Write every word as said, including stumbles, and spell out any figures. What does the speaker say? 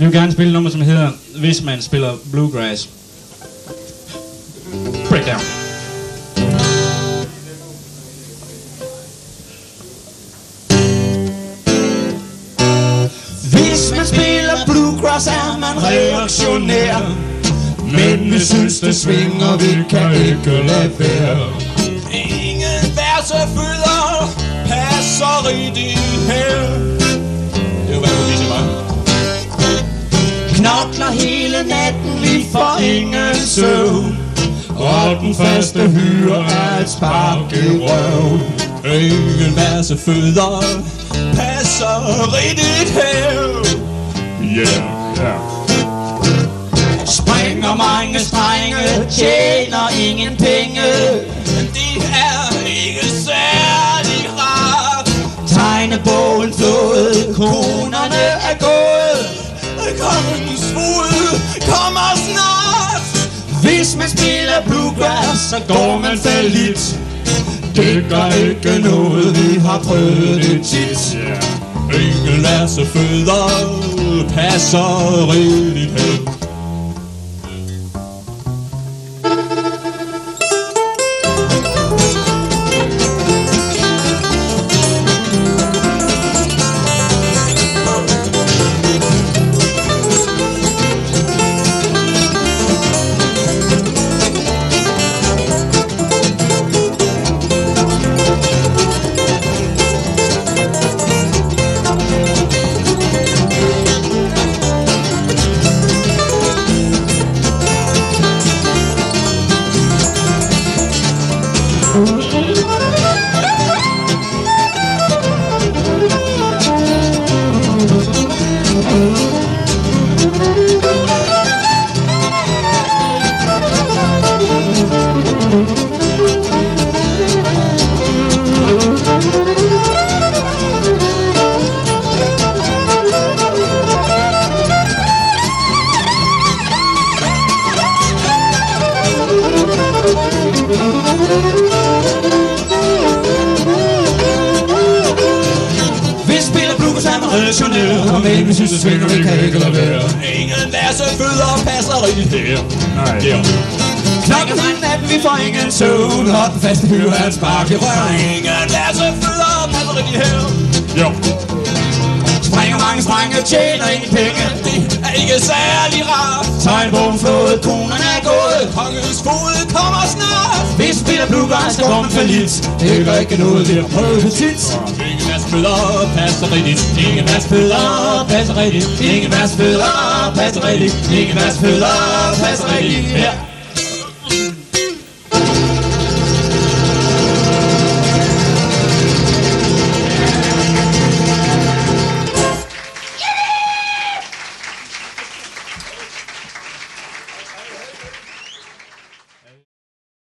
Vi vil gerne spille et nummer, som hedder Hvis man spiller bluegrass. Breakdown. Hvis man spiller bluegrass, er man reaktionær. Men vi synes det svinger, vi kan ikke lade være. Ingen versefødder passer rigtig her. Det var hvad du viser mig. Knokler hele natten, vi får ingen søvn. Og den første hyre er et spark i røven. Ingen versefødder passer rigtigt her. Yeah, yeah. Springer mange strenge, tjener ingen penge. Det er ikke særlig rart. Tegnebogen flået, kronerne er gået. Kongens fod kommer snart. Hvis man spiller bluegrass, så går man fallit. Det gør ikke noget, vi har prøvet det tit. Yeah. Ingen versefødder passer rigtigt her. Vi spiller bluegrass, er man reaktionær. Men vi synes det svinger, vi kan ikke lade være. Ingen versefødder passer rigtigt her. Nej. Yeah. Klokken fra natten, vi får ingen søvn. Og den faste hyre er et spark i røven. Ingen versefødder passer rigtigt her. Jo. Springer mange strenge, tjener ingen penge. Det er ikke særlig rart. Tegnbogen flået, kronerne er gået. Kongens fod kommer snart. Vi spiller bluegrass, så går man fallit. Det gør ikke noget, vi har prøvet det tit. Ingen versefødder passer rigtigt. Ingen versefødder passer rigtigt. Ingen versefødder passer rigtigt. Ingen versefødder passer rigtigt. Ja.